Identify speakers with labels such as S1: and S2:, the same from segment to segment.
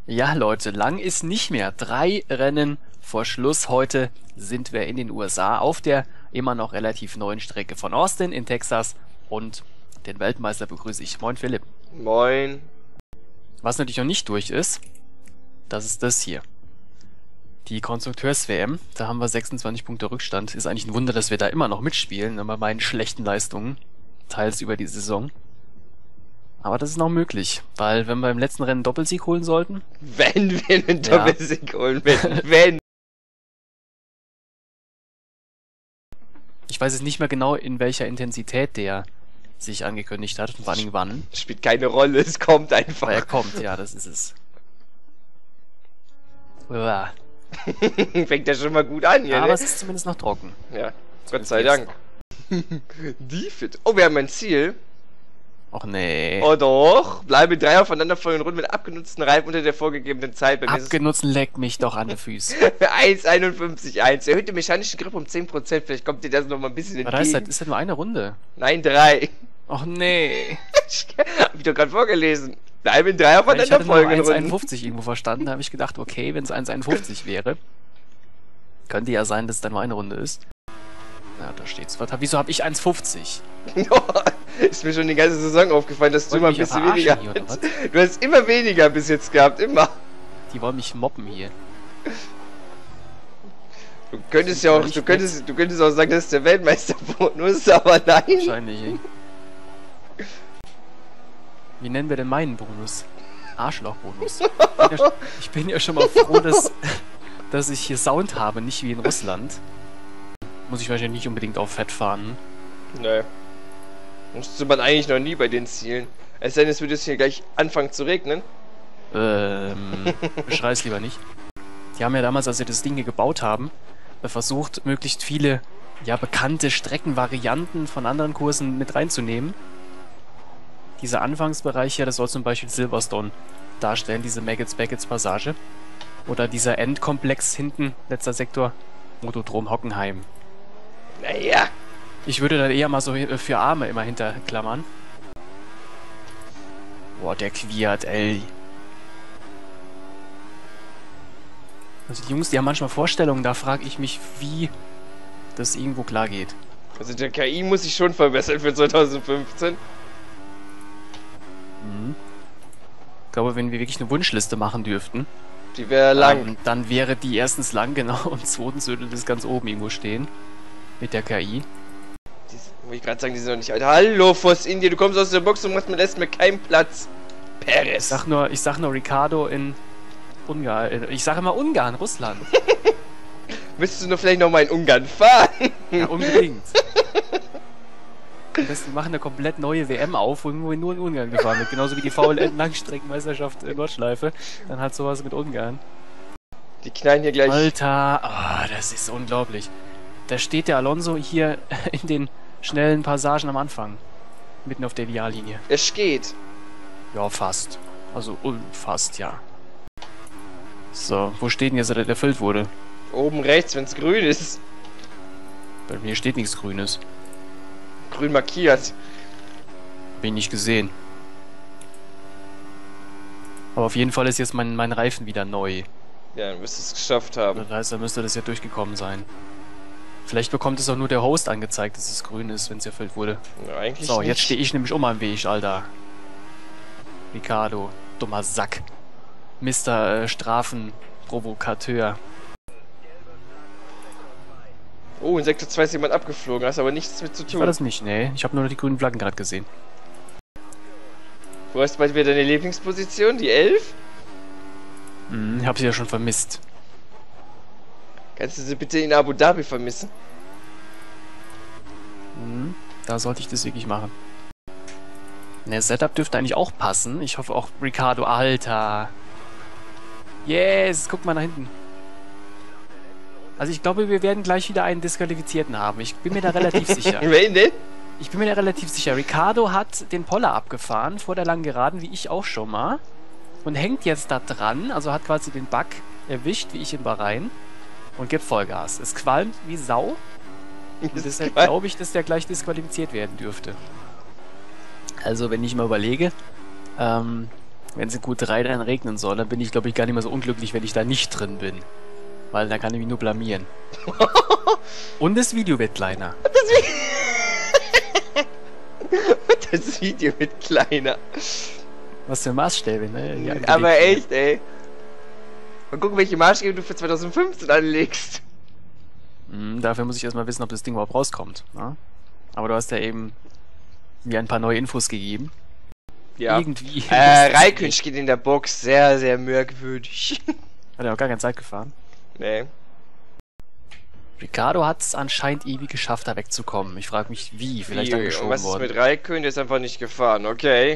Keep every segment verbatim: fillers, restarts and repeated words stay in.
S1: Ja, Leute, lang ist nicht mehr. Drei Rennen vor Schluss. Heute sind wir in den U S A auf der immer noch relativ neuen Strecke von Austin in Texas. Und den Weltmeister begrüße ich. Moin, Philipp.
S2: Moin.
S1: Was natürlich noch nicht durch ist, das ist das hier. Die Konstrukteurs-W M. Da haben wir sechsundzwanzig Punkte Rückstand. Ist eigentlich ein Wunder, dass wir da immer noch mitspielen, bei meinen schlechten Leistungen. Teils über die Saison. Aber das ist noch möglich, weil wenn wir im letzten Rennen einen Doppelsieg holen sollten...
S2: Wenn wir einen
S1: Ja.
S2: Doppelsieg holen, wenn, wenn.
S1: Ich weiß jetzt nicht mehr genau, in welcher Intensität der sich angekündigt hat und vor allem wann.
S2: Spielt keine Rolle, es kommt einfach.
S1: Aber er kommt, ja, das ist es. Uah.
S2: Fängt ja schon mal gut an hier,
S1: Ja,
S2: ne?
S1: aber es ist zumindest noch trocken.
S2: Ja, Gott
S1: Zumindest
S2: sei
S1: jetzt
S2: Dank. Die fit. Oh, wir haben ein Ziel.
S1: Och nee.
S2: Oh doch. Bleibe drei aufeinanderfolgenden Runden mit abgenutzten Reifen unter der vorgegebenen Zeit. Bei mir ist
S1: Abgenutzen leckt mich doch an den Füßen.
S2: es eins Komma einundfünfzig Komma eins. Erhöhte mechanische Grip um zehn Prozent. Vielleicht kommt dir das noch mal ein bisschen
S1: Aber da ist,
S2: entgegen.
S1: das ist ja nur eine Runde.
S2: Nein, drei.
S1: Och nee.
S2: Hab ich doch gerade vorgelesen. Bleibe in drei
S1: Weil ich hatte nur
S2: aufeinanderfolgenden
S1: eins Komma
S2: Runden.
S1: einundfünfzig irgendwo verstanden, da habe ich gedacht, okay, wenn es eins Komma einundfünfzig wäre, könnte ja sein, dass es dann nur eine Runde ist. Ja, da steht's. Was, wieso habe ich eins Komma fünfzig?
S2: Ist mir schon die ganze Saison aufgefallen, dass du
S1: Wollen
S2: immer ein
S1: die mich
S2: bisschen
S1: verarschen
S2: weniger
S1: hier, oder
S2: hast. Du hast immer weniger bis jetzt gehabt, immer.
S1: Die wollen mich mobben hier.
S2: Du könntest ja auch, du könntest, du könntest auch sagen, das ist der Weltmeisterbonus, aber nein.
S1: Wahrscheinlich, ey. Wie nennen wir denn meinen Bonus? Arschlochbonus. Ich bin, ja, ich bin ja schon mal froh, dass, dass ich hier Sound habe, nicht wie in Russland. Muss ich wahrscheinlich nicht unbedingt auf Fett fahren.
S2: Nee. Musste man eigentlich noch nie bei den Zielen. Es sei denn, es würde es hier gleich anfangen zu regnen.
S1: Ähm, beschrei's lieber nicht. Die haben ja damals, als sie das Ding hier gebaut haben, versucht, möglichst viele, ja, bekannte Streckenvarianten von anderen Kursen mit reinzunehmen. Dieser Anfangsbereich hier, das soll zum Beispiel Silverstone darstellen, diese Maggots-Baggots-Passage. Oder dieser Endkomplex hinten, letzter Sektor, Motodrom Hockenheim.
S2: Naja.
S1: Ich würde da eher mal so für Arme immer hinterklammern. Boah, der quiert, ey. Also die Jungs, die haben manchmal Vorstellungen, da frage ich mich, wie das irgendwo klar geht.
S2: Also der K I muss sich schon verbessern für zweitausendfünfzehn.
S1: Mhm. Ich glaube, wenn wir wirklich eine Wunschliste machen dürften,
S2: Die wäre lang.
S1: ähm, dann wäre die erstens lang, genau, und zweitens würde das ganz oben irgendwo stehen. Mit der K I.
S2: Die, wollte ich gerade sagen, die sind noch nicht alt. Hallo, Force India, du kommst aus der Box und machst mir lässt mir keinen Platz.
S1: Ich
S2: Perez.
S1: sag nur, ich sag nur Ricardo in Ungarn. Ich sage immer Ungarn, Russland.
S2: Müsstest du nur vielleicht noch mal in Ungarn fahren?
S1: Ja, unbedingt. Am besten wir machen eine komplett neue W M auf, wo wir nur in Ungarn gefahren wird. Genauso wie die V L N-Langstreckenmeisterschaft in Nordschleife. Dann halt sowas mit Ungarn.
S2: Die knallen hier gleich.
S1: Alter, oh, das ist unglaublich. Da steht der Alonso hier in den schnellen Passagen am Anfang. Mitten auf der Ideallinie.
S2: Es geht.
S1: Ja, fast. Also, uh, fast, ja. So, wo steht denn jetzt, dass der erfüllt wurde?
S2: Oben rechts, wenn es grün ist.
S1: Bei mir steht nichts Grünes.
S2: Grün markiert.
S1: Hab ich nicht gesehen. Aber auf jeden Fall ist jetzt mein, mein Reifen wieder neu.
S2: Ja, dann müsstest du es geschafft haben.
S1: Das heißt, da müsste das ja durchgekommen sein. Vielleicht bekommt es auch nur der Host angezeigt, dass es grün ist, wenn es erfüllt wurde.
S2: Ja, eigentlich
S1: So,
S2: nicht.
S1: jetzt stehe ich nämlich um am Weg, Alter. Ricardo, dummer Sack. Mister Äh, Strafenprovokateur.
S2: Oh, in Sektor zwei ist jemand abgeflogen, hast aber nichts mit zu
S1: Ich war
S2: tun.
S1: das nicht, ne? Ich habe nur noch die grünen Flaggen gerade gesehen.
S2: Wo hast du bald wieder deine Lieblingsposition? Die elf?
S1: Hm, ich habe sie ja schon vermisst.
S2: Kannst du sie bitte in Abu Dhabi vermissen?
S1: Hm, da sollte ich das wirklich machen. Ne, Setup dürfte eigentlich auch passen. Ich hoffe auch Ricardo, Alter. Yes, guck mal nach hinten. Also ich glaube, wir werden gleich wieder einen Disqualifizierten haben. Ich bin mir da relativ sicher.
S2: Wen denn?
S1: Ich bin mir da relativ sicher. Ricardo hat den Poller abgefahren vor der langen Geraden, wie ich auch schon mal. Und hängt jetzt da dran, also hat quasi den Bug erwischt, wie ich in Bahrain. Und gibt Vollgas. Es qualmt wie Sau. Und deshalb glaube ich, dass der gleich disqualifiziert werden dürfte. Also, wenn ich mal überlege, ähm, wenn es in Q drei dann regnen soll, dann bin ich, glaube ich, gar nicht mehr so unglücklich, wenn ich da nicht drin bin. Weil dann kann ich mich nur blamieren. Und das Video wird kleiner.
S2: Das, Vi das Video wird kleiner.
S1: Was für Maßstäbe, ne? Ja,
S2: aber echt, ey. Mal gucken, welche Maßstäbe du für zweitausendfünfzehn anlegst.
S1: Mhm, dafür muss ich erstmal wissen, ob das Ding überhaupt rauskommt. Ne? Aber du hast ja eben mir ein paar neue Infos gegeben.
S2: Ja.
S1: Irgendwie.
S2: Äh, Raikön steht in der Box. Sehr, sehr merkwürdig.
S1: Hat er auch gar keine Zeit gefahren?
S2: Nee.
S1: Ricciardo hat es anscheinend ewig geschafft, da wegzukommen. Ich frage mich, wie. Vielleicht
S2: Wie,
S1: angeschoben
S2: und was
S1: worden.
S2: ist mit Raikön? Der ist einfach nicht gefahren. Okay.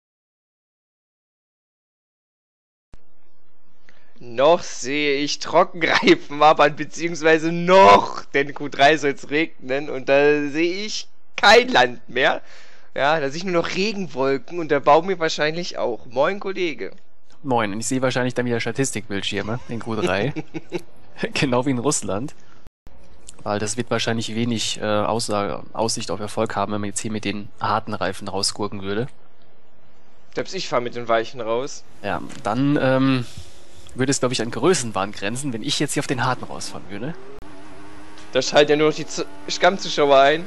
S2: Noch sehe ich Trockenreifen, aber beziehungsweise noch, denn Q drei soll es regnen und da sehe ich kein Land mehr. Ja, da sehe ich nur noch Regenwolken und der Baum mir wahrscheinlich auch. Moin, Kollege.
S1: Moin, und ich sehe wahrscheinlich dann wieder Statistikbildschirme in Q drei. Genau wie in Russland. Weil das wird wahrscheinlich wenig äh, Aussage, Aussicht auf Erfolg haben, wenn man jetzt hier mit den harten Reifen rausgurken würde.
S2: Selbst ich fahre mit den Weichen raus.
S1: Ja, dann ähm, würde es, glaube ich, an Größenwahn grenzen, wenn ich jetzt hier auf den harten rausfahren würde.
S2: Da schalten ja nur noch die Stammzuschauer ein.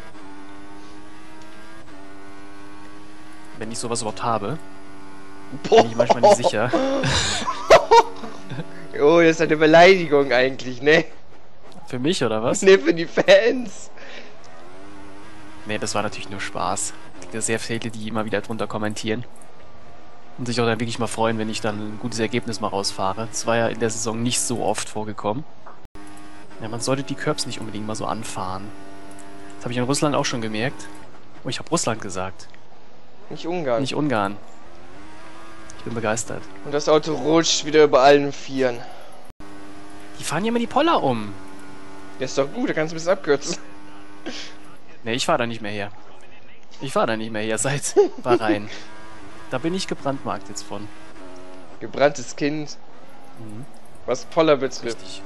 S1: Wenn ich sowas überhaupt habe.
S2: Boah.
S1: Bin ich manchmal nicht sicher.
S2: Oh, das ist eine Beleidigung eigentlich, ne?
S1: Für mich, oder was?
S2: Ne, für die Fans.
S1: Ne, das war natürlich nur Spaß. Es gibt ja sehr viele, die immer wieder drunter kommentieren. Und sich auch dann wirklich mal freuen, wenn ich dann ein gutes Ergebnis mal rausfahre. Das war ja in der Saison nicht so oft vorgekommen. Ja, man sollte die Curbs nicht unbedingt mal so anfahren. Das habe ich in Russland auch schon gemerkt. Oh, ich habe Russland gesagt.
S2: Nicht Ungarn.
S1: Nicht Ungarn. Ich bin begeistert.
S2: Und das Auto rutscht wieder über allen Vieren.
S1: Die fahren ja immer die Poller um.
S2: Ja, ist doch gut, da kannst du ein bisschen abkürzen.
S1: Ne, ich fahre da nicht mehr her. Ich fahre da nicht mehr her seit Bahrain. Da bin ich gebrandmarkt jetzt von.
S2: Gebranntes Kind.
S1: Mhm.
S2: Was Poller betrifft.
S1: Richtig.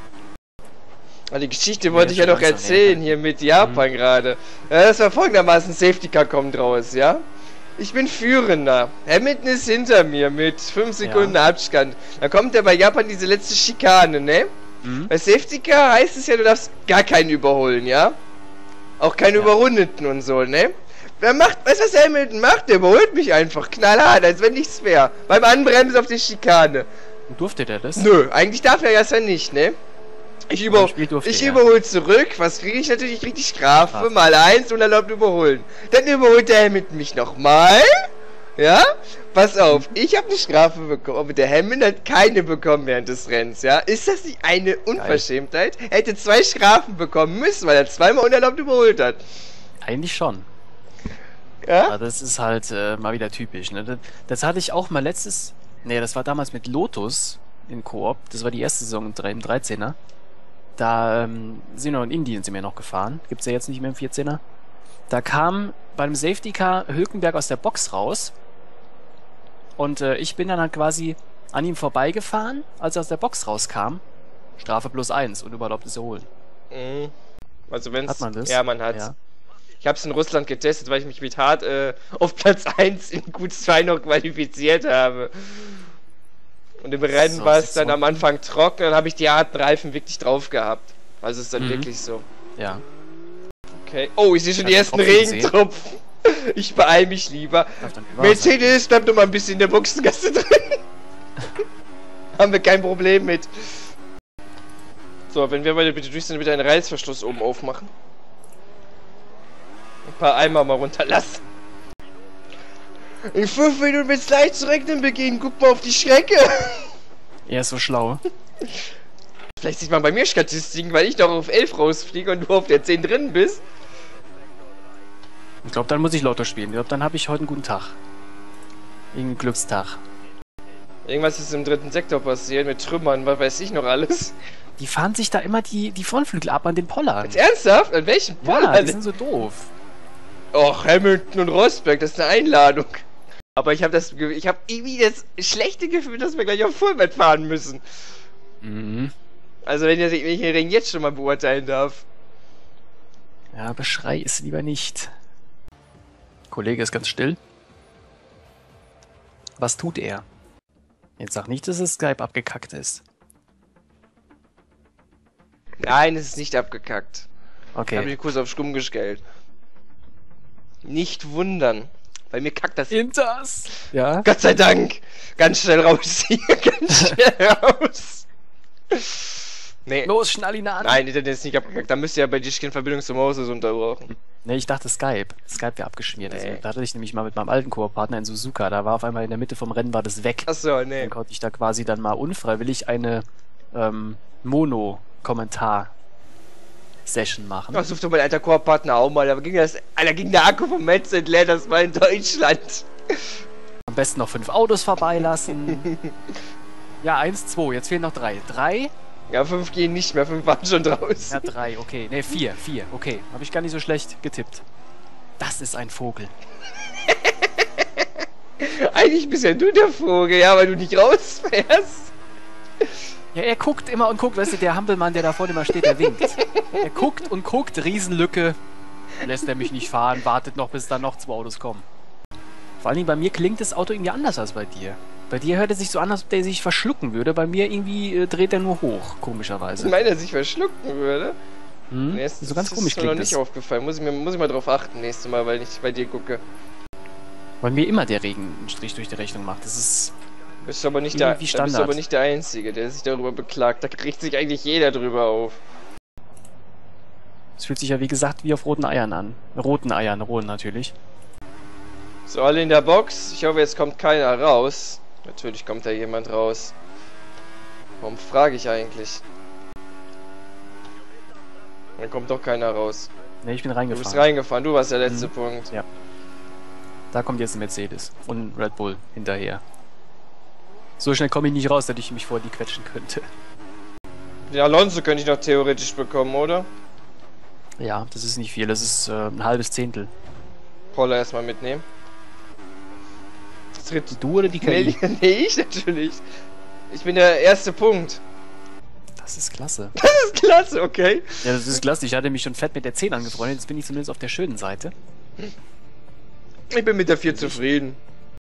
S2: Aber die Geschichte
S1: Ja,
S2: wollte ich ja noch
S1: langsam
S2: erzählen,
S1: näher.
S2: hier mit Japan
S1: Mhm.
S2: gerade. Ja, das war folgendermaßen, Safety Car kommt raus, ja? Ich bin Führender. Hamilton ist hinter mir mit fünf Sekunden
S1: Ja.
S2: Abstand. Da kommt ja bei Japan diese letzte Schikane, ne?
S1: Mhm.
S2: Bei Safety Car heißt es ja, du darfst gar keinen überholen, ja? Auch keine
S1: Ja.
S2: Überrundeten und so, ne? Wer macht, weißt du, was Hamilton macht? Der überholt mich einfach knallhart, als wenn nichts wäre. Beim Anbremsen auf die Schikane.
S1: Durfte der das?
S2: Nö, eigentlich darf er das ja nicht, ne? Ich, über
S1: Beim Spiel durfte
S2: ich
S1: er.
S2: überhole zurück, was kriege ich natürlich? Ich krieg die Strafe,
S1: Strafe.
S2: mal eins und erlaubt überholen. Dann überholt der Hamilton mich nochmal. Ja? Pass auf, ich habe eine Strafe bekommen, aber der Hamilton hat keine bekommen während des Rennens, ja? Ist das nicht eine Unverschämtheit? Er hätte zwei Strafen bekommen müssen, weil er zweimal unerlaubt überholt hat.
S1: Eigentlich schon.
S2: Ja?
S1: Aber das ist halt äh, mal wieder typisch. Ne? Das, das hatte ich auch mal letztes... Nee, das war damals mit Lotus in Koop. Das war die erste Saison im, im dreizehner. Da ähm, sind wir noch in Indien sind wir noch gefahren. Gibt's ja jetzt nicht mehr im vierzehner. Da kam beim Safety Car Hülkenberg aus der Box raus. Und äh, ich bin dann halt quasi an ihm vorbeigefahren, als er aus der Box rauskam. Strafe plus eins und überlaubtes Überholen.
S2: Mhm. Also wenn's...
S1: Hat man das?
S2: Ja, man hat's.
S1: Ja.
S2: Ich habe es in Russland getestet, weil ich mich mit hart äh, auf Platz eins in Q zwei noch qualifiziert habe. Und im Rennen
S1: So,
S2: war es
S1: sechs
S2: dann am
S1: Wochen.
S2: Anfang trocken, dann habe ich die harten Reifen wirklich drauf gehabt. Also ist dann
S1: Mhm.
S2: wirklich so.
S1: Ja.
S2: Okay. Oh, ich sehe schon
S1: Ich
S2: die
S1: hab
S2: ersten
S1: den Tropfen gesehen.
S2: Regentropfen. Ich beeil mich lieber.
S1: Darf dann nicht wahr sein.
S2: Mercedes, bleib doch mal ein bisschen in der Boxengasse drin. Haben wir kein Problem mit. So, wenn wir beide bitte durch sind, bitte einen Reißverschluss oben aufmachen. Ein paar Eimer mal runterlassen. In fünf Minuten wird's leicht zu regnen beginnen. Guck mal auf die Strecke.
S1: Er ist so schlau.
S2: Vielleicht sieht man bei mir Statistiken, weil ich noch auf elf rausfliege und du auf der zehn drin bist.
S1: Ich glaube, dann muss ich Lotto spielen. Ich glaube, dann habe ich heute einen guten Tag. Irgendeinen Glückstag.
S2: Irgendwas ist im dritten Sektor passiert mit Trümmern, was weiß ich noch alles.
S1: Die fahren sich da immer die, die Frontflügel ab an den Pollern.
S2: Jetzt ernsthaft? An welchem
S1: Ja,
S2: Poller?
S1: die sind so doof.
S2: Och, Hamilton und Rosberg, das ist eine Einladung. Aber ich habe das, Ge- ich habe irgendwie das schlechte Gefühl, dass wir gleich auf Fullbett fahren müssen.
S1: Mhm.
S2: Also wenn, ihr- wenn ich den jetzt schon mal beurteilen darf.
S1: Ja, beschrei es lieber nicht. Kollege ist ganz still. Was tut er? Jetzt sag nicht, dass das Skype abgekackt ist.
S2: Nein, es ist nicht abgekackt. Ich habe
S1: Okay.
S2: den Kurs auf stumm gestellt. Nicht wundern. Bei mir kackt das.
S1: Inters! Ja?
S2: Gott sei Dank! Ganz schnell raus hier, ganz schnell raus! Nee.
S1: Los, schnall ihn an!
S2: Nein, Internet ist nicht abgekackt. Da müsst ihr ja bei dir keine Verbindung zum Maus unterbrauchen.
S1: Ne, ich dachte Skype. Skype wäre abgeschmiert.
S2: Nee.
S1: Also, da hatte ich nämlich mal mit meinem alten Koop-Partner in Suzuka, da war auf einmal in der Mitte vom Rennen war das weg.
S2: Achso, nee.
S1: Dann konnte ich da quasi dann mal unfreiwillig eine ähm, Mono-Kommentar-Session machen.
S2: Das sucht doch mein alter Koop-Partner auch mal. Da ging, das, Alter, ging der Akku vom Headset leer, das war in Deutschland.
S1: Am besten noch fünf Autos vorbeilassen. Ja, eins, zwei, jetzt fehlen noch drei. Drei?
S2: Ja, fünf gehen nicht mehr, fünf waren schon draußen.
S1: Ja, drei, okay. Ne, vier, vier, okay. Habe ich gar nicht so schlecht getippt. Das ist ein Vogel.
S2: Eigentlich bist ja du der Vogel, ja, weil du nicht rausfährst.
S1: Ja, er guckt immer und guckt, weißt du, der Hampelmann, der da vorne immer steht, der winkt. Er guckt und guckt, Riesenlücke. Lässt er mich nicht fahren, wartet noch, bis dann noch zwei Autos kommen. Vor allen Dingen bei mir klingt das Auto irgendwie anders als bei dir. Bei dir hört es sich so an, als ob der sich verschlucken würde. Bei mir irgendwie äh, dreht er nur hoch, komischerweise.
S2: Ich meine, dass ich verschlucken würde.
S1: Hm?
S2: Nee, es-
S1: So ganz
S2: das
S1: komisch
S2: ist mir noch
S1: klingt
S2: nicht
S1: das.
S2: aufgefallen. Muss ich, mir, muss ich mal drauf achten, nächstes Mal, weil ich bei dir gucke.
S1: Weil mir immer der Regen einen Strich durch die Rechnung macht. Das ist...
S2: Bist du aber nicht der, da
S1: Irgendwie
S2: bist du
S1: Standard.
S2: aber nicht der Einzige, der sich darüber beklagt. Da kriegt sich eigentlich jeder drüber auf.
S1: Es fühlt sich ja wie gesagt wie auf roten Eiern an. Roten Eiern, rohen natürlich.
S2: So, alle in der Box. Ich hoffe, jetzt kommt keiner raus. Natürlich kommt da jemand raus. Warum frage ich eigentlich? Dann kommt doch keiner raus.
S1: Ne, ich bin
S2: Du
S1: reingefahren.
S2: bist reingefahren, du warst der letzte
S1: Mhm.
S2: Punkt.
S1: Ja. Da kommt jetzt ein Mercedes und ein Red Bull hinterher. So schnell komme ich nicht raus, dass ich mich vor die quetschen könnte.
S2: Den Alonso könnte ich noch theoretisch bekommen, oder?
S1: Ja, das ist nicht viel, das ist äh, ein halbes Zehntel.
S2: Poller erstmal mitnehmen. Tritt
S1: Du oder die K I?
S2: nee, nee, ich natürlich. Ich bin der erste Punkt.
S1: Das ist klasse.
S2: Das ist klasse, okay.
S1: Ja, das ist klasse. Ich hatte mich schon fett mit der zehn angefreundet, jetzt bin ich zumindest auf der schönen Seite.
S2: Ich bin mit der vier zufrieden.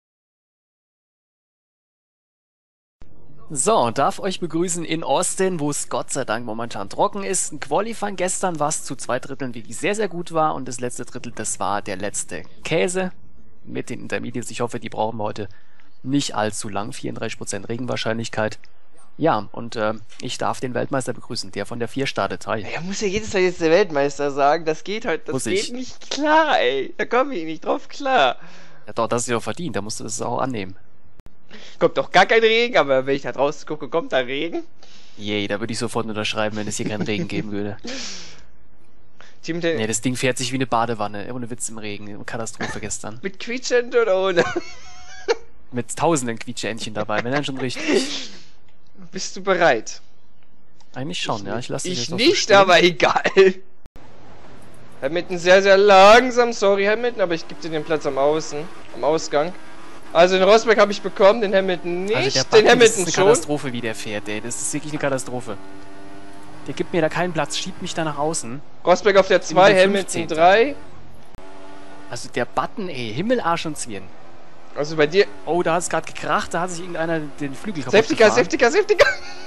S1: So, und darf euch begrüßen in Austin, wo es Gott sei Dank momentan trocken ist. Ein Qualifying gestern, was zu zwei Dritteln wirklich sehr, sehr gut war. Und das letzte Drittel, das war der letzte Käse mit den Intermediates. Ich hoffe, die brauchen wir heute nicht allzu lang. vierunddreißig Prozent Regenwahrscheinlichkeit. Ja, und äh, ich darf den Weltmeister begrüßen, der von der vier startet. Hi.
S2: Er muss ja jedes Mal jetzt der Weltmeister sagen. Das geht halt, das
S1: Muss
S2: geht
S1: ich.
S2: nicht klar, ey. Da komme ich nicht drauf klar.
S1: Ja, doch, das ist ja auch verdient, da musst du das auch annehmen.
S2: Kommt doch gar kein Regen, aber wenn ich da draußen gucke, kommt da Regen.
S1: Yay, da würde ich sofort unterschreiben, wenn es hier keinen Regen geben würde.
S2: Team den
S1: Nee, das Ding fährt sich wie eine Badewanne, ohne Witz im Regen. Katastrophe gestern.
S2: mit quietschend oder ohne?
S1: Mit tausenden Quietscheentchen dabei, wenn dann schon richtig.
S2: Bist du bereit?
S1: Eigentlich schon, ja. Ich lasse dich
S2: Ich
S1: jetzt noch so
S2: nicht,
S1: stehen.
S2: aber egal. Hamilton sehr, sehr langsam. Sorry, Hamilton, aber ich gebe dir den Platz am Außen, am Ausgang. Also den Rosberg habe ich bekommen, den Hamilton nicht.
S1: Also der
S2: den
S1: Button, das
S2: Hamilton
S1: ist eine
S2: schon.
S1: Katastrophe, wie der fährt, ey. Das ist wirklich eine Katastrophe. Der gibt mir da keinen Platz, schiebt mich da nach außen.
S2: Rosberg auf der zwei,
S1: der
S2: Hamilton
S1: fünfzehnte.
S2: drei.
S1: Also der Button, ey, Himmel, Arsch und Zwirn.
S2: Also bei dir.
S1: Oh, da hat es gerade gekracht, da hat sich irgendeiner den Flügel kaputt
S2: Safety Car,
S1: gefahren.
S2: Safety Car, Safety Car.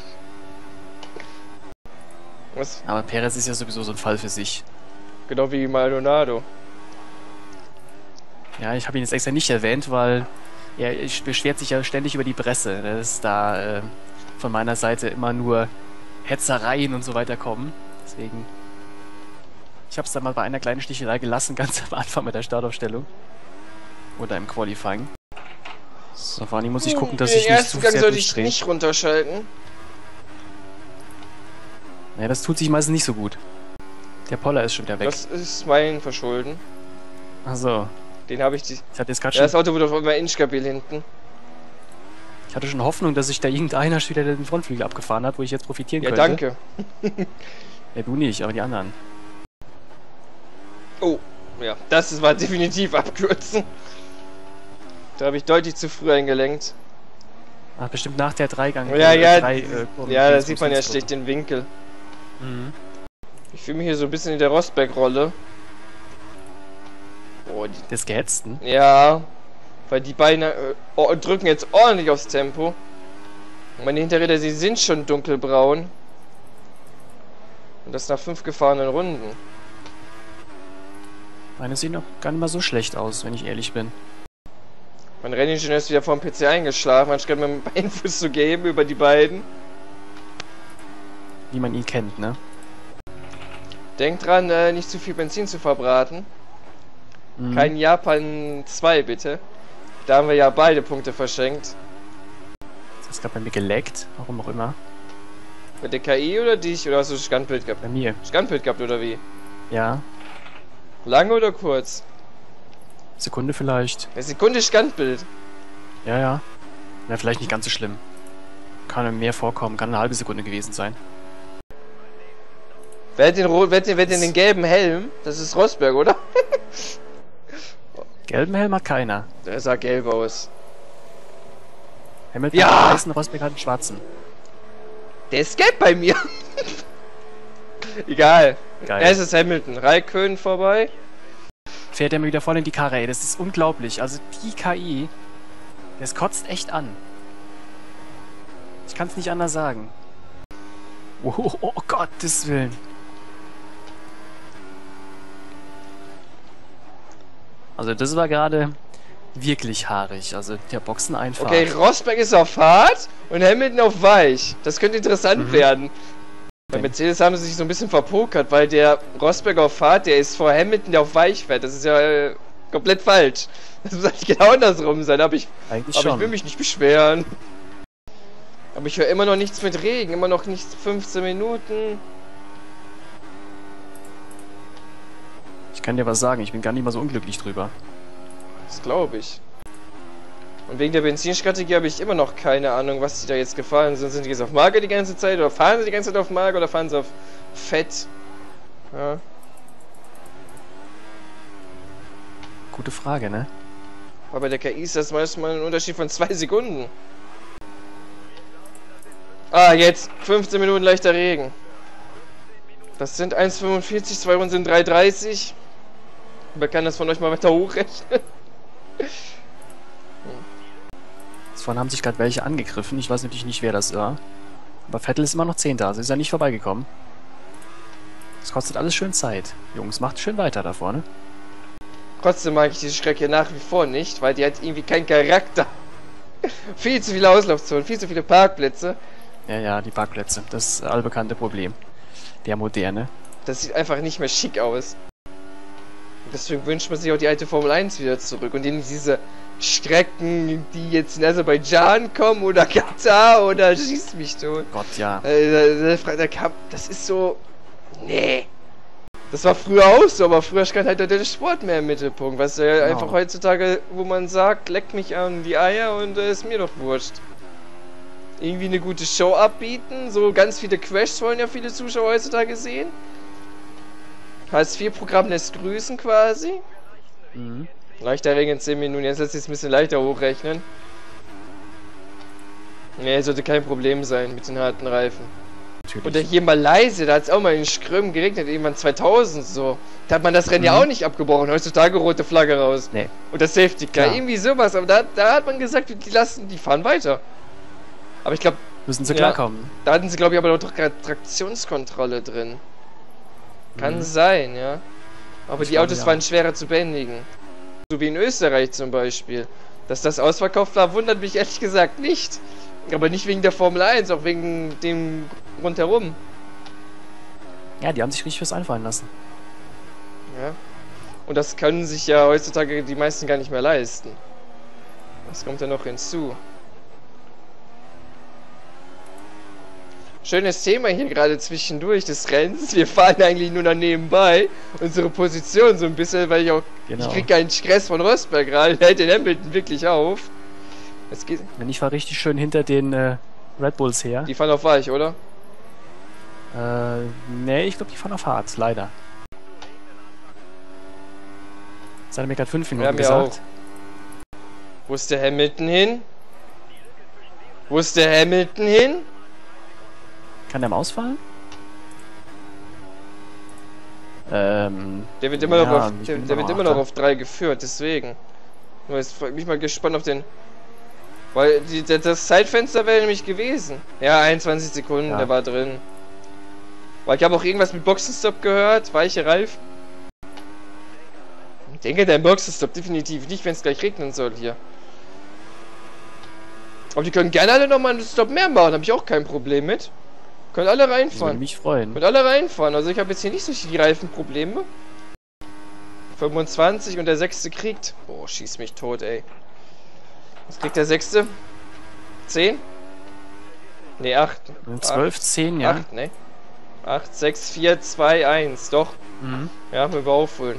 S2: Was?
S1: Aber Perez ist ja sowieso so ein Fall für sich.
S2: Genau wie Maldonado.
S1: Ja, ich habe ihn jetzt extra nicht erwähnt, weil er beschwert sich ja ständig über die Presse, dass da äh, von meiner Seite immer nur Hetzereien und so weiter kommen. Deswegen, ich habe es dann mal bei einer kleinen Stichelei gelassen, ganz am Anfang mit der Startaufstellung. Oder im Qualifying. So, vor allem muss ich gucken, dass
S2: Den
S1: ich nicht
S2: ersten
S1: zu
S2: Gang
S1: sehr
S2: sollte ich
S1: durchdrehe.
S2: nicht runterschalten.
S1: Ja, das tut sich meistens nicht so gut. Der Poller ist schon wieder weg.
S2: Das ist mein Verschulden.
S1: Achso,
S2: Den habe ich. Die
S1: ich hatte jetzt gerade
S2: ja,
S1: schon,
S2: das Auto wurde auf einmal instabil hinten.
S1: ich hatte schon Hoffnung, dass sich da irgendeiner schon wieder den Frontflügel abgefahren hat, wo ich jetzt profitieren
S2: Ja,
S1: könnte.
S2: danke.
S1: Ja, du nicht, aber die anderen.
S2: Oh, ja, das war definitiv abkürzen. Da habe ich deutlich zu früh eingelenkt.
S1: Ach, bestimmt nach der Dreigang.
S2: Ja,
S1: äh,
S2: ja,
S1: drei, äh, Kurven-
S2: Ja, da
S1: Dings-
S2: sieht man ja
S1: Dings-
S2: schlecht den Winkel.
S1: Mhm.
S2: Ich fühle mich hier so ein bisschen in der Rosberg-Rolle. Oh, die,
S1: Des Gehetzten.
S2: ja, weil die beiden äh, oh, drücken jetzt ordentlich aufs Tempo. Meine Hinterräder, sie sind schon dunkelbraun. Und das nach fünf gefahrenen Runden.
S1: Meine sehen auch gar nicht mal so schlecht aus, wenn ich ehrlich bin.
S2: Mein Renningenieur ist wieder vor dem P C eingeschlafen, anstatt mir ein paar Infos zu geben über die beiden.
S1: Wie man ihn kennt, ne?
S2: Denkt dran, äh, nicht zu viel Benzin zu verbraten.
S1: Mhm.
S2: Kein Japan zwei, bitte. Da haben wir ja beide Punkte verschenkt.
S1: Das ist gerade bei mir geleckt, warum auch immer.
S2: Bei der K I oder dich? Oder hast du Scannbild gehabt?
S1: Bei mir.
S2: Scannbild gehabt oder wie?
S1: Ja.
S2: Lange oder kurz?
S1: Sekunde vielleicht.
S2: Eine Sekunde Scannbild.
S1: Ja, ja. Na, vielleicht nicht ganz so schlimm. Kann mehr vorkommen, kann eine halbe Sekunde gewesen sein.
S2: Wer hat den, Ro wer hat den, wer hat den, den gelben Helm? Das ist Rosberg, oder?
S1: Gelben Helm hat keiner.
S2: Der sah gelb aus.
S1: Hamilton
S2: Ja!
S1: hat einen weißen, Rosberg hat einen schwarzen.
S2: Der ist gelb bei mir. Egal.
S1: Geil.
S2: Es ist Hamilton. Raikkonen vorbei.
S1: Fährt er mir wieder voll in die Karre, ey. Das ist unglaublich. Also die K I, das kotzt echt an. Ich kann es nicht anders sagen. Oh, oh, oh Gottes Willen. Also das war gerade wirklich haarig. Also der Boxeneinfahrt.
S2: Okay, Rosberg ist auf hart und Hamilton auf weich. Das könnte interessant
S1: Mhm.
S2: werden. Bei Mercedes haben sie sich so ein bisschen verpokert, weil der Rosberg auf hart, der ist vor Hamilton, der auf weich fährt. Das ist ja äh, komplett falsch. Das muss eigentlich genau andersrum sein, aber ich,
S1: Eigentlich
S2: aber
S1: schon.
S2: ich will mich nicht beschweren. Aber ich höre immer noch nichts mit Regen, immer noch nicht fünfzehn Minuten.
S1: Ich kann dir was sagen, ich bin gar nicht mal so unglücklich drüber.
S2: Das glaube ich. Und wegen der Benzinstrategie habe ich immer noch keine Ahnung, was die da jetzt gefahren sind. Sind die jetzt auf Mager die ganze Zeit oder fahren sie die ganze Zeit auf Mager oder fahren sie auf Fett? Ja.
S1: Gute Frage, ne?
S2: Aber bei der K I ist das manchmal ein Unterschied von zwei Sekunden. Ah, jetzt fünfzehn Minuten leichter Regen. Das sind eins Komma fünfundvierzig, zwei Runden sind drei Komma dreißig. Wer kann das von euch mal weiter hochrechnen?
S1: Vorhin haben sich gerade welche angegriffen. Ich weiß natürlich nicht, wer das war. Aber Vettel ist immer noch Zehnter, also ist er nicht vorbeigekommen. Das kostet alles schön Zeit. Jungs, macht schön weiter da vorne.
S2: Trotzdem mag ich diese Strecke nach wie vor nicht, weil die hat irgendwie keinen Charakter. Viel zu viele Auslaufzonen, viel zu viele Parkplätze.
S1: Ja, ja, die Parkplätze. Das allbekannte Problem. Der moderne.
S2: Das sieht einfach nicht mehr schick aus. Und deswegen wünscht man sich auch die alte Formel eins wieder zurück. Und eben diese Strecken, die jetzt in Aserbaidschan kommen oder Katar oder schießt mich tot.
S1: Gott, ja.
S2: Äh, da, da kam, das ist so... Nee. Das war früher auch so, aber früher stand halt der Sport mehr im Mittelpunkt. Was ja
S1: Genau.
S2: einfach heutzutage, wo man sagt, leck mich an die Eier und äh, ist mir doch wurscht. Irgendwie eine gute Show abbieten. So ganz viele Crashs wollen ja viele Zuschauer heutzutage sehen. H S vier Programm lässt grüßen quasi.
S1: Mhm.
S2: Leichter Regen in zehn Minuten. Jetzt lässt sich ein bisschen leichter hochrechnen. Nee, sollte kein Problem sein mit den harten Reifen.
S1: Natürlich.
S2: Oder hier mal leise, da hat es auch mal in Strömen geregnet, irgendwann zweitausend so. Da hat man das Rennen
S1: Mhm.
S2: ja auch nicht abgebrochen. Heutzutage rote Flagge raus.
S1: Nee.
S2: Und das Safety Car,
S1: Klar.
S2: irgendwie sowas. Aber da, da hat man gesagt, die lassen, die fahren weiter. Aber ich glaube,
S1: Müssen sie
S2: Ja.
S1: klarkommen.
S2: da hatten sie glaube ich aber doch gerade Traktionskontrolle drin. Kann
S1: Mhm.
S2: sein, ja. Aber
S1: Ich
S2: die
S1: glaube,
S2: Autos
S1: ja.
S2: waren schwerer zu bändigen. So wie in Österreich zum Beispiel. Dass das ausverkauft war, wundert mich ehrlich gesagt nicht. Aber nicht wegen der Formel eins, auch wegen dem rundherum.
S1: Ja, die haben sich richtig was einfallen lassen.
S2: Ja. Und das können sich ja heutzutage die meisten gar nicht mehr leisten. Das kommt ja noch hinzu. Schönes Thema hier gerade zwischendurch des Rennens. Wir fahren eigentlich nur noch nebenbei unsere Position so ein bisschen, weil ich auch
S1: Genau.
S2: ich krieg keinen Stress von Rosberg gerade. Der hält den Hamilton wirklich auf. Es geht.
S1: Wenn ich war richtig schön hinter den äh, Red Bulls her.
S2: Die fahren auf weich, oder?
S1: Äh, nee, ich glaube, die fahren auf hart, leider. Das hat er mir gerade fünf Minuten
S2: haben wir
S1: gesagt.
S2: Wo ist der Hamilton hin? Wo ist der Hamilton hin?
S1: Kann der mal ausfallen? Ähm,
S2: Der wird immer
S1: Ja,
S2: noch auf,
S1: ich
S2: der,
S1: bin
S2: der wird
S1: immer
S2: immer
S1: noch
S2: noch auf drei geführt, deswegen. Nur jetzt bin ich mal gespannt auf den Weil die, das Zeitfenster wäre nämlich gewesen. Ja, einundzwanzig Sekunden,
S1: Ja.
S2: der war drin. Weil ich habe auch irgendwas mit Boxenstopp gehört, weiche Reifen. Ich denke, der Boxenstopp definitiv nicht, wenn es gleich regnen soll hier. Aber die können gerne alle nochmal einen Stopp mehr machen, habe ich auch kein Problem mit. Können alle
S1: Ich würde
S2: reinfahren.
S1: mich freuen.
S2: Können alle reinfahren, also ich habe jetzt hier nicht so die Reifenprobleme. fünfundzwanzig und der sechste kriegt. Boah, schieß mich tot, ey. Was kriegt der sechste? zehn? Ne, acht.
S1: zwölf, zehn, ja.
S2: acht, ne? acht, sechs, vier, zwei, eins. Doch.
S1: Mhm.
S2: Ja, müssen wir aufholen.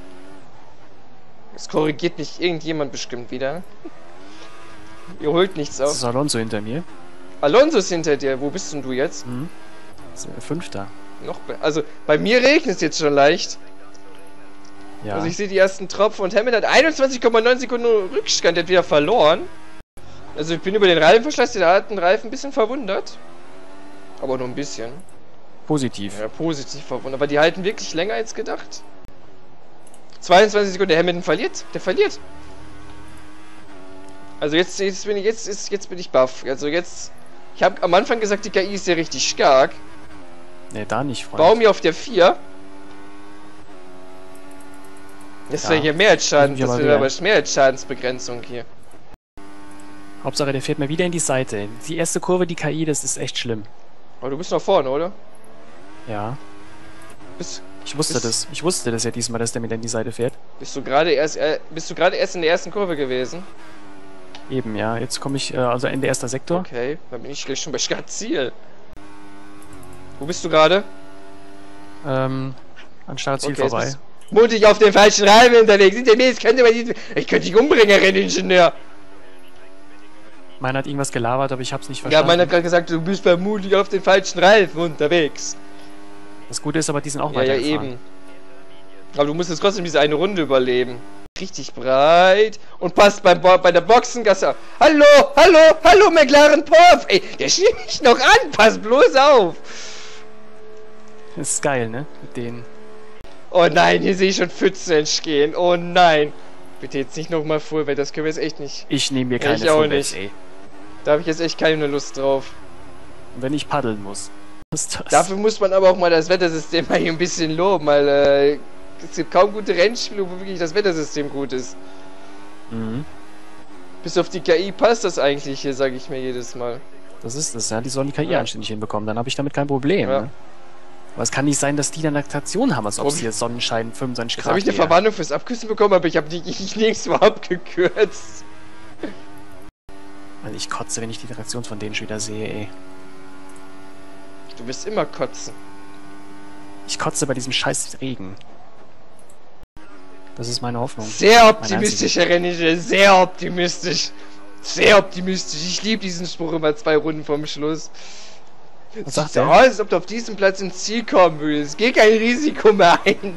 S2: Es korrigiert nicht irgendjemand bestimmt wieder. Ihr holt nichts
S1: Das
S2: auf.
S1: ist Alonso hinter mir.
S2: Alonso ist hinter dir. Wo bist denn du jetzt?
S1: Mhm. Das ist der Fünfter.
S2: Noch be Also, bei mir regnet es jetzt schon leicht.
S1: Ja.
S2: Also ich sehe die ersten Tropfen und Hamilton hat einundzwanzig Komma neun Sekunden Rückstand, der hat wieder verloren. Also ich bin über den Reifenverschleiß der alten Reifen ein bisschen verwundert. Aber nur ein bisschen.
S1: Positiv.
S2: Ja, positiv verwundert, aber die halten wirklich länger als gedacht. zweiundzwanzig Sekunden, der Hamilton verliert, der verliert. Also jetzt, jetzt bin ich, jetzt ist, jetzt bin ich baff. Also jetzt, ich habe am Anfang gesagt, die K I ist ja richtig stark.
S1: Ne, da nicht, Freund.
S2: Baum hier auf der vier. Das
S1: Ja.
S2: wäre hier mehr als Schaden,
S1: Irgendwie
S2: das
S1: aber
S2: wäre
S1: wieder.
S2: aber mehr als Schadensbegrenzung hier.
S1: Hauptsache, der fährt mir wieder in die Seite. Die erste Kurve, die K I, das ist echt schlimm.
S2: Aber du bist noch vorne, oder?
S1: Ja.
S2: Bist,
S1: Ich wusste
S2: Bist-
S1: das. Ich wusste das ja diesmal, dass der mir in die Seite fährt.
S2: bist du gerade erst, äh, bist du gerade erst in der ersten Kurve gewesen?
S1: Eben, ja. Jetzt komme ich, äh, also Ende erster Sektor.
S2: Okay, dann bin ich gleich schon bei Startziel. Wo bist du gerade?
S1: Ähm, an Startziel
S2: Okay, jetzt
S1: vorbei.
S2: bist- Mutig auf den falschen Reifen unterwegs. Hinter mir, ich könnte mal die, ich könnte dich umbringen, Renningenieur.
S1: Meiner hat irgendwas gelabert, aber ich hab's nicht
S2: Ja,
S1: verstanden.
S2: meiner hat gerade gesagt, du bist vermutlich auf den falschen Reifen unterwegs.
S1: Das Gute ist aber, die sind auch
S2: Ja, ja,
S1: weitergefahren.
S2: eben. Aber du musst jetzt trotzdem diese eine Runde überleben. Richtig breit. Und passt beim Bo bei der Boxengasse. Hallo, hallo, hallo, McLaren Porf. Ey, der schiebt mich noch an. Pass bloß auf.
S1: Das ist geil, ne? Mit denen.
S2: Oh nein, hier sehe ich schon Pfützen entstehen. Oh nein. Bitte jetzt nicht nochmal vor, weil das können wir jetzt echt nicht.
S1: Ich nehme mir
S2: Ja,
S1: keine
S2: ich auch
S1: Fullbacks,
S2: nicht.
S1: ey.
S2: Da habe ich jetzt echt keine Lust drauf.
S1: Und wenn ich paddeln muss. Was ist das?
S2: Dafür muss man aber auch mal das Wettersystem mal hier ein bisschen loben, weil äh, es gibt kaum gute Rennspiele, wo wirklich das Wettersystem gut ist.
S1: Mhm.
S2: Bis auf die K I passt das eigentlich hier, sage ich mir jedes Mal.
S1: Das ist das, ja. Die sollen die K I
S2: Ja.
S1: anständig hinbekommen. Dann habe ich damit kein Problem,
S2: Ja.
S1: ne? Aber es kann nicht sein, dass die dann Laktation haben, als ob es
S2: Warum?
S1: hier Sonnenschein fünfundzwanzig
S2: Jetzt
S1: Grad
S2: habe ich eine
S1: wäre.
S2: Verbannung fürs Abküssen bekommen, aber ich habe die ich nirgendwo abgekürzt.
S1: Also ich kotze, wenn ich die Traktion von denen schon wieder sehe, ey.
S2: Du wirst immer kotzen.
S1: Ich kotze bei diesem scheiß Regen. Das ist meine Hoffnung.
S2: Sehr optimistisch, Herr Rennische, sehr optimistisch. Sehr optimistisch. Ich liebe diesen Spruch immer zwei Runden vom Schluss.
S1: Was
S2: Sieht
S1: sagt
S2: so
S1: der?
S2: aus, als ob du auf diesem Platz ins Ziel kommen würdest. Geh kein Risiko mehr ein.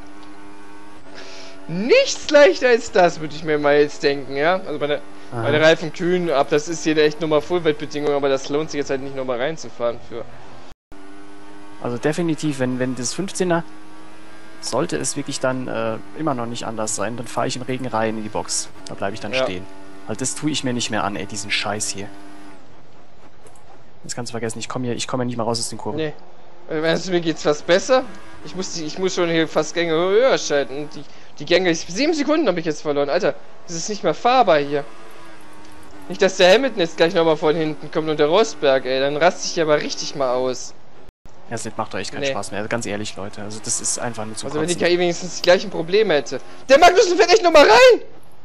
S2: Nichts leichter als das, würde ich mir mal jetzt denken, ja? Also bei der, bei der
S1: Aha.
S2: Reifen kühn ab, das ist hier echt nochmal Fullwettbedingung, aber das lohnt sich jetzt halt nicht nochmal reinzufahren für.
S1: Also definitiv, wenn, wenn das fünfzehner sollte es wirklich dann äh, immer noch nicht anders sein, dann fahre ich im Regen rein in die Box. Da bleibe ich dann
S2: Ja.
S1: stehen. Weil das tue ich mir nicht mehr an, ey, diesen Scheiß hier. Das kannst du vergessen, ich komme hier, ich komme ja nicht mal raus aus den Kurven.
S2: Nee. Weißt du, mir geht's fast besser. Ich muss, die, ich muss schon hier fast Gänge höher schalten. Und die, die Gänge, sieben Sekunden habe ich jetzt verloren. Alter, das ist nicht mehr fahrbar hier. Nicht, dass der Hamilton jetzt gleich nochmal von hinten kommt und der Rosberg, ey. Dann raste ich hier aber richtig mal aus.
S1: Ja, das macht doch echt keinen
S2: Nee.
S1: Spaß mehr. Also ganz ehrlich, Leute. Also das ist einfach nur zu
S2: Also wenn die
S1: kotzen.
S2: K I wenigstens die gleichen Probleme hätte. Der Magnussen fährt echt nochmal rein!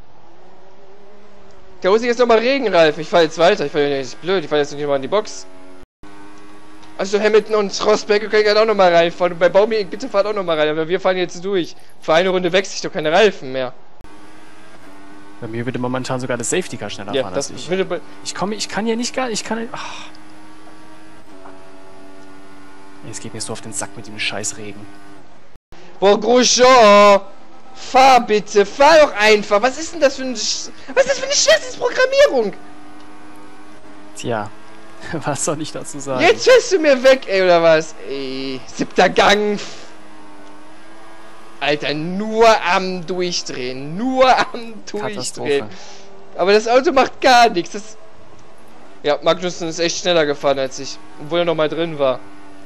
S2: Der holt sich jetzt nochmal Regenreifen. Ich fahr jetzt weiter. Ich fahr ja nicht blöd. Ich fahr jetzt nicht mal in die Box. Also Hamilton und Rosberg können ja auch nochmal reinfahren. Und bei Baumi, bitte fahrt auch nochmal rein. Aber wir fahren jetzt durch. Für eine Runde wechsle ich doch keine Reifen mehr.
S1: Bei mir würde momentan sogar das Safety Car schneller
S2: Ja,
S1: fahren
S2: das
S1: als ich.
S2: würde bei...
S1: Ich komme, ich kann hier nicht gar, ich kann. Ach. Es geht mir so auf den Sack mit dem scheiß Regen.
S2: Boah, Grosjean! Fahr bitte, fahr doch einfach. Was ist denn das für ein... Sch Was ist das für eine Scheißprogrammierung?
S1: Tja, was soll ich dazu sagen?
S2: Jetzt fährst du mir weg, ey, oder was? Ey, siebter Gang. Alter, nur am Durchdrehen. Nur am Durchdrehen.
S1: Katastrophe.
S2: Aber das Auto macht gar nichts. Das ja, Magnussen ist echt schneller gefahren als ich. Obwohl er noch mal drin war.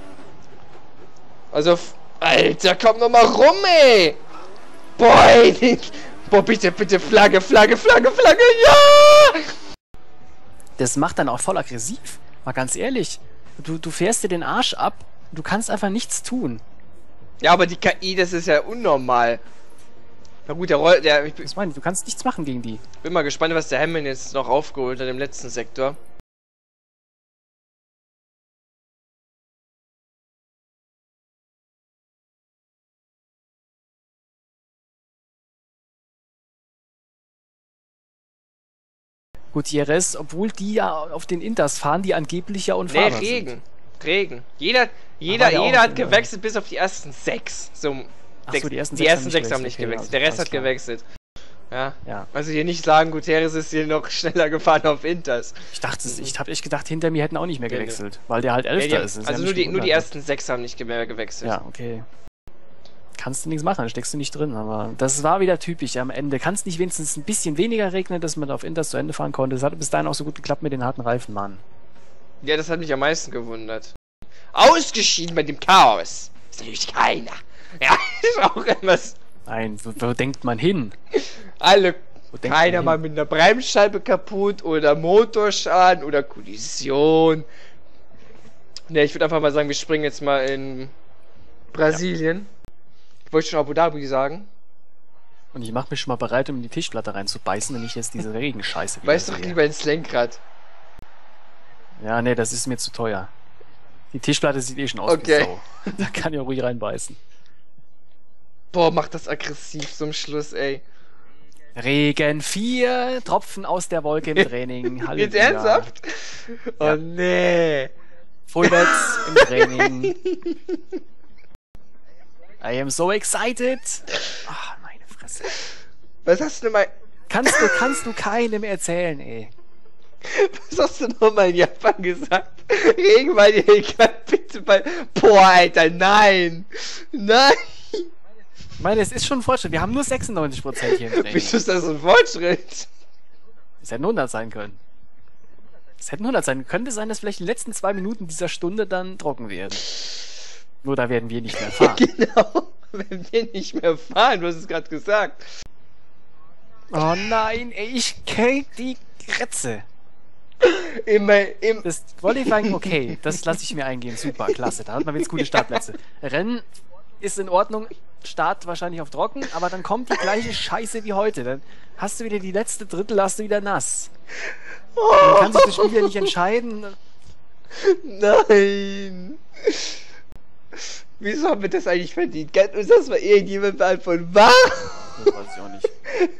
S2: Also, Alter, komm noch mal rum, ey! Boah, ey, boah, bitte, bitte, Flagge, Flagge, Flagge, Flagge, ja!
S1: Das macht dann auch voll aggressiv. Mal ganz ehrlich. Du, du fährst dir den Arsch ab. Du kannst einfach nichts tun.
S2: Ja, aber die K I, das ist ja unnormal. Na gut, der Roll, der... Ich
S1: Ich meine, du kannst nichts machen gegen die.
S2: bin mal gespannt, was der Hamilton jetzt noch aufgeholt hat im letzten Sektor.
S1: Gutierrez, obwohl die ja auf den Inters fahren, die angeblich ja
S2: Nee,
S1: unfahrbar
S2: Regen.
S1: sind.
S2: Regen. Jeder, jeder,
S1: war der
S2: jeder
S1: auch
S2: hat
S1: in der-
S2: gewechselt, bis auf die ersten sechs. So,
S1: Ach
S2: sechs,
S1: so, die ersten
S2: die
S1: sechs
S2: ersten
S1: haben
S2: sechs
S1: nicht
S2: haben nicht
S1: gewechselt.
S2: gewechselt.
S1: Okay,
S2: Der Rest
S1: alles
S2: hat
S1: klar.
S2: gewechselt. Ja.
S1: Ja.
S2: Also hier nicht sagen, Gutierrez ist hier noch schneller gefahren auf Inters.
S1: Ich dachte, ich habe echt gedacht, hinter mir hätten auch nicht mehr
S2: Nee, nee.
S1: gewechselt, weil der halt
S2: Nee,
S1: Elfter
S2: die,
S1: ist. Das ist
S2: also
S1: ja
S2: nur,
S1: nicht
S2: die, nur die
S1: gewundert.
S2: ersten sechs haben nicht mehr gewechselt.
S1: Ja, okay. Kannst du nichts machen, dann steckst du nicht drin, aber das war wieder typisch am Ende. Kannst nicht wenigstens ein bisschen weniger regnen, dass man auf Inters zu Ende fahren konnte. Das hat bis dahin auch so gut geklappt mit den harten Reifen, Mann.
S2: Ja, das hat mich am meisten gewundert. Ausgeschieden bei dem Chaos. Ist natürlich keiner. Ja, ist auch etwas.
S1: Nein, wo, wo denkt man hin?
S2: Alle.
S1: Wo denkt
S2: Keiner
S1: man
S2: mal
S1: hin?
S2: mit einer Bremsscheibe kaputt oder Motorschaden oder Kollision. Ne, ich würde einfach mal sagen, wir springen jetzt mal in Brasilien. Ich wollte schon Abu Dhabi sagen.
S1: Und ich mache mich schon mal bereit, um in die Tischplatte reinzubeißen, wenn ich jetzt diese Regenscheiße wieder
S2: Weißt doch
S1: sehe.
S2: lieber ins Lenkrad.
S1: Ja, nee, das ist mir zu teuer. Die Tischplatte sieht eh schon aus
S2: Okay.
S1: wie Sau. Da kann ich auch ruhig reinbeißen.
S2: Boah, macht das aggressiv zum Schluss, ey.
S1: Regen vier Tropfen aus der Wolke im Training.
S2: Jetzt
S1: Halleluja.
S2: ernsthaft? Oh
S1: Ja.
S2: nee.
S1: Vorwärts im Training. I am so excited. Ach, meine Fresse.
S2: Was hast du mal.
S1: Kannst du, kannst du keinem erzählen, ey.
S2: Was hast du nochmal in Japan gesagt? Regen bei dir, bitte bei. Boah, Alter, nein! Nein!
S1: Ich meine, es ist schon ein Fortschritt. Wir haben nur sechsundneunzig Prozent hier im Training.
S2: Wieso ist das so ein Fortschritt?
S1: Es hätten hundert sein können. Es hätten hundert sein. Könnte sein, dass vielleicht die letzten zwei Minuten dieser Stunde dann trocken werden. Nur da werden wir nicht mehr fahren.
S2: Genau, wenn wir nicht mehr fahren, du hast es gerade gesagt.
S1: Oh nein, ey, ich krieg die Kretze.
S2: Immer, im.
S1: Das Qualifying, okay, das lasse ich mir eingehen. Super, klasse. Da hat man jetzt gute Startplätze. Rennen ist in Ordnung. Start wahrscheinlich auf trocken, aber dann kommt die gleiche Scheiße wie heute. Dann hast du wieder die letzte Drittel, hast du wieder nass. Man kann sich das Spiel ja nicht entscheiden.
S2: Nein! Wieso haben wir das eigentlich verdient? Kann uns das mal irgendjemand beantworten? Was?
S1: Das weiß ich auch nicht.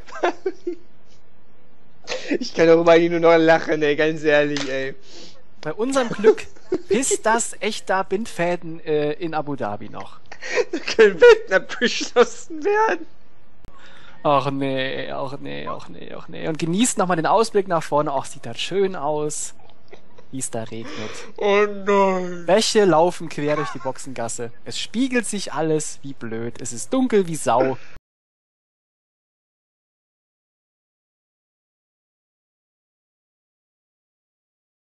S2: Ich kann darüber eigentlich nur noch lachen, ey, ganz ehrlich, ey.
S1: Bei unserem Glück ist das echt da Bindfäden äh, in Abu Dhabi noch.
S2: Da können Wetten abgeschlossen werden.
S1: Ach nee, ach nee, ach nee, ach nee. Und genießt nochmal den Ausblick nach vorne. Ach, sieht das schön aus, wie es da regnet.
S2: Oh nein.
S1: Bäche laufen quer durch die Boxengasse. Es spiegelt sich alles wie blöd. Es ist dunkel wie Sau.